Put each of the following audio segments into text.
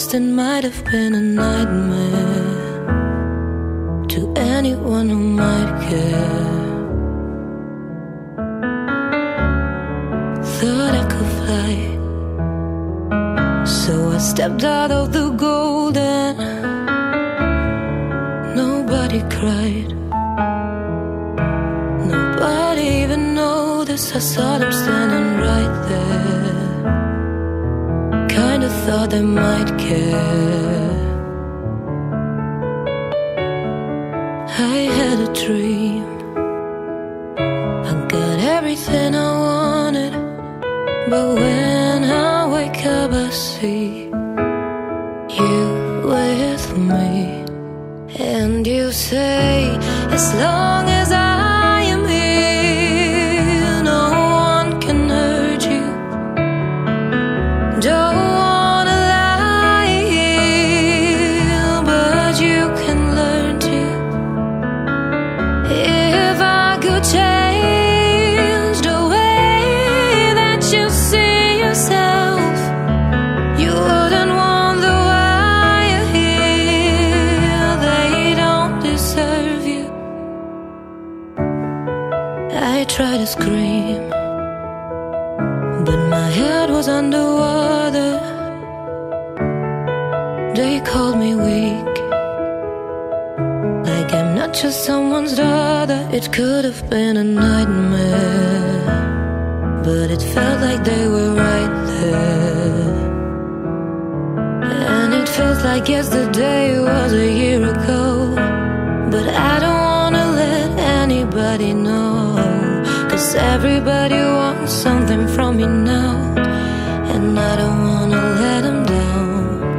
honest, it might have been a nightmare to anyone who might care. Thought I could fly, so I stepped out of the golden. Nobody cried, nobody even noticed. I saw them standing right there. Kinda thought they might care. I had a dream, I got everything I wanted, but when I wake up I see you with me. And you say, as long as I am here, no one can hurt you. Don't wanna lie here, but you can learn to. If I could change the way that you see yourself, you wouldn't want the wire here. They don't deserve you. I tried to scream, but my head was underwater. They called me weak, like I'm not just someone's daughter. It could have been a nightmare, but it felt like they were right there. And it feels like yesterday was a year ago, but I don't wanna let anybody know, 'cause everybody wants something from me now, and I don't wanna let them down.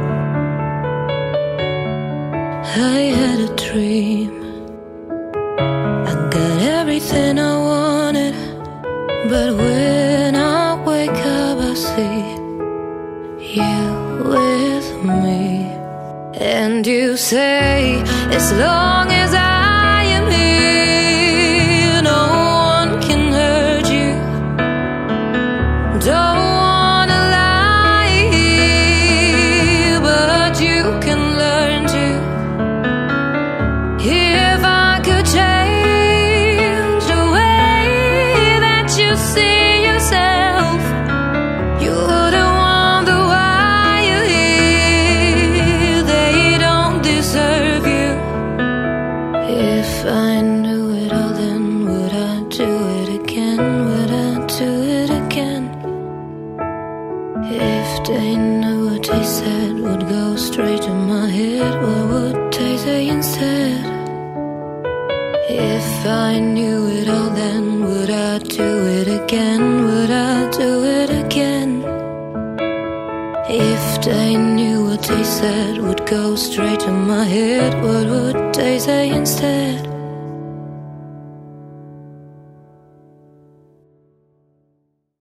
I had a dream, I got everything I wanted, but when I wake up I see you with me. And you say, as long as I am here, no one can hurt you. Don't wanna lie here, but you can learn to. If I could change the way that you see yourself, you wouldn't want the wire here. They don't deserve you. If I knew it all, then would I do it again? Would I do it again? If they knew what they said would go straight to my head, what would they say instead? If I knew it all, then would I do it again? Would I do it again? If they knew what they said would go straight to my head, what would they say instead?